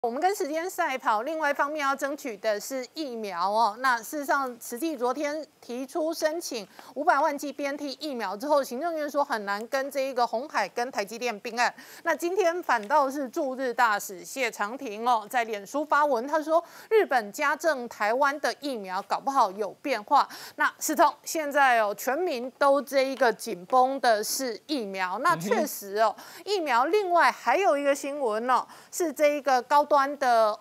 我们跟时间赛跑，另外一方面要争取的是疫苗哦。那事实上，慈济昨天提出申请500万剂 BNT 疫苗之后，行政院说很难跟这一个鸿海跟台积电并案。那今天反倒是驻日大使谢长廷哦，在脸书发文，他说日本加赠台湾的疫苗搞不好有变化。那世通现在哦，全民都这一个紧绷的是疫苗。那确实哦，疫苗另外还有一个新闻哦，是这一个高端的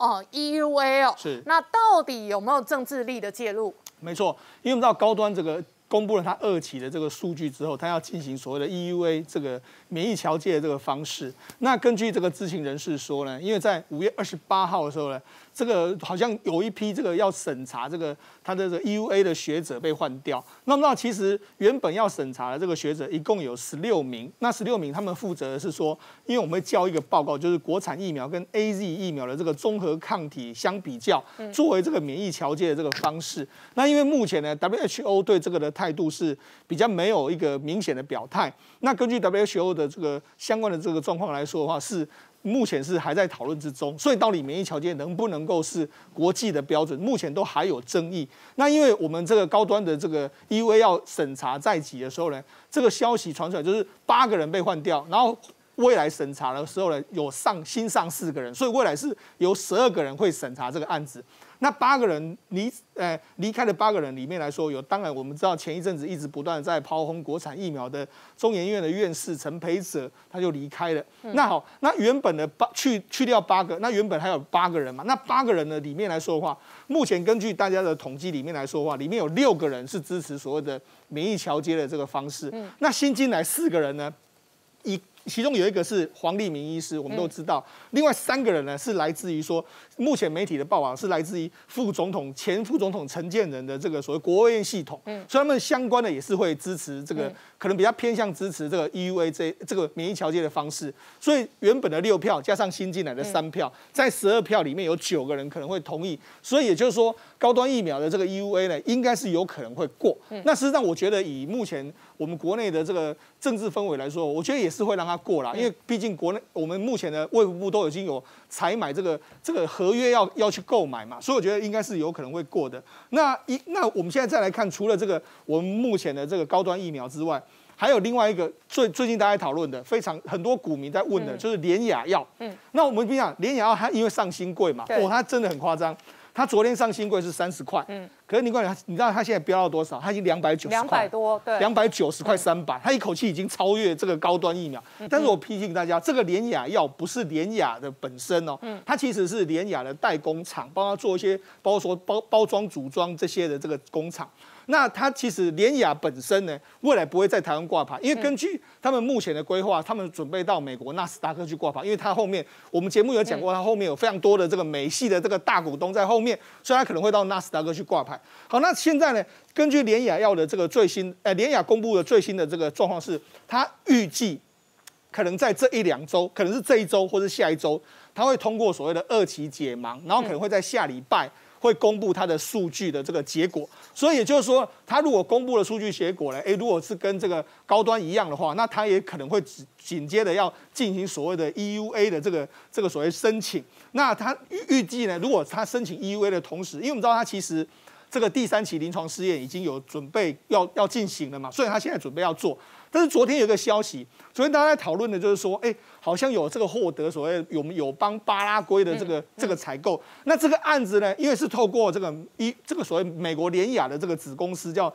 EUA 哦， 是。 那到底有没有政治力的介入？ 没错，因为我们知道高端这个公布了它2期的这个数据之后，它要进行所谓的 EUA 这个免疫桥接的这个方式。那根据这个知情人士说呢，因为在5月28号的时候呢，这个好像有一批这个要审查这个他的这个 EUA 的学者被换掉。那其实原本要审查的这个学者一共有16名，那16名他们负责的是说，因为我们会交一个报告，就是国产疫苗跟 AZ 疫苗的这个综合抗体相比较，作为这个免疫桥接的这个方式。那因为目前呢 WHO 对这个的态度是比较没有一个明显的表态。那根据 WHO 的这个相关的这个状况来说的话，是目前是还在讨论之中，所以到底免疫桥接能不能够是国际的标准，目前都还有争议。那因为我们这个高端的这个 EUA 要审查在即的时候呢，这个消息传出来就是8个人被换掉，然后未来审查的时候呢，有新上4个人，所以未来是有12个人会审查这个案子。那8个人离开的8个人里面来说，当然我们知道前一阵子一直不断在炮轰国产疫苗的中研院的院士陈培哲，他就离开了。那好，那原本的去掉8个，那原本还有8个人嘛？那8个人呢里面来说的话，目前根据大家的统计里面来说的话，里面有6个人是支持所谓的免疫桥接的这个方式。那新进来4个人呢，其中有一个是黄立明医师，我们都知道。另外3个人呢是来自于说，目前媒体的报道是来自于前副总统陈建仁的这个所谓国务院系统，所以他们相关的也是会支持这个，可能比较偏向支持这个 EUA 这个免疫桥接的方式。所以原本的6票加上新进来的3票，在12票里面有9个人可能会同意。所以也就是说，高端疫苗的这个 EUA 呢，应该是有可能会过。那事实上，我觉得以目前我们国内的这个政治氛围来说，我觉得也是会让它过啦，因为毕竟国内我们目前的卫福部都已经有采买这个合约要去购买嘛，所以我觉得应该是有可能会过的。那我们现在再来看，除了这个我们目前的这个高端疫苗之外，还有另外一个最近大家讨论的很多股民在问的，就是联亚药。那我们跟你讲，联亚药它因为上新贵嘛，它真的很夸张。它昨天上新贵是30块，可是你知道它现在飙到多少？它已经290块 ，200多，对 ，290块300，它一口气已经超越这个高端疫苗。但是我提醒大家，这个联亚药不是联亚的本身哦，它其实是联亚的代工厂，帮它做一些包括说包装、组装这些的这个工厂。那它其实联亚本身呢，未来不会在台湾挂牌，因为根据他们目前的规划，他们准备到美国纳斯达克去挂牌，因为它后面我们节目有讲过，它后面有非常多的这个美系的这个大股东在后面，所以它可能会到纳斯达克去挂牌。好，那现在呢，根据联亚药的这个联亚公布的最新的这个状况是，它预计可能在这1-2周，可能是这一周或是下一周，它会通过所谓的2期解盲，然后可能会在下礼拜会公布它的数据的这个结果。所以也就是说，它如果公布了数据结果呢，如果是跟这个高端一样的话，那它也可能会紧接着要进行所谓的 EUA 的这个所谓申请。那它预计呢，如果它申请 EUA 的同时，因为我们知道它其实这个第3期临床试验已经有准备要进行了嘛，所以它现在准备要做。但是昨天有一个消息，昨天大家在讨论的就是说，好像有这个获得所谓我们友邦巴拉圭的这个采购。那这个案子呢，因为是透过这个所谓美国联亚的这个子公司叫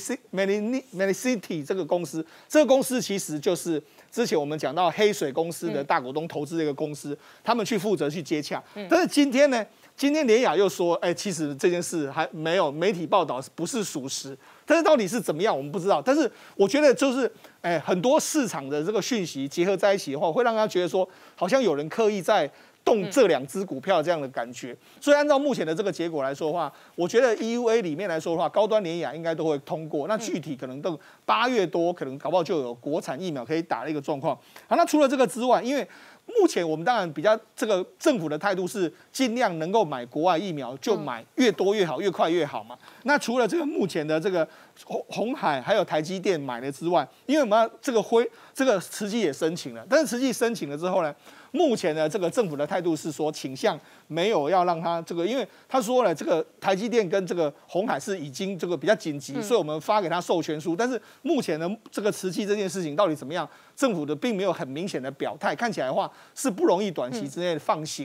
Medicity 这个公司，这个公司其实就是之前我们讲到黑水公司的大股东投资的一个公司，他们去负责去接洽。但是今天呢？今天联亚又说，其实这件事还没有媒体报道不是属实，但是到底是怎么样，我们不知道。但是我觉得就是，很多市场的这个讯息结合在一起的话，会让他觉得说，好像有人刻意在动这2只股票这样的感觉。所以按照目前的这个结果来说的话，我觉得 EUA 里面来说的话，高端联亚应该都会通过。那具体可能到8月多，可能搞不好就有国产疫苗可以打的一个状况。好，那除了这个之外，因为目前我们当然比较这个政府的态度是尽量能够买国外疫苗就买越多越好，越快越好嘛。那除了这个目前的这个鸿海还有台积电买了之外，因为我们要这个慈济也申请了，但是慈济申请了之后呢，目前的这个政府的态度是说倾向没有要让他这个，因为他说了这个台积电跟这个鸿海是已经这个比较紧急，所以我们发给他授权书，但是目前的这个慈济这件事情到底怎么样，政府的并没有很明显的表态，看起来的话是不容易短期之内放行。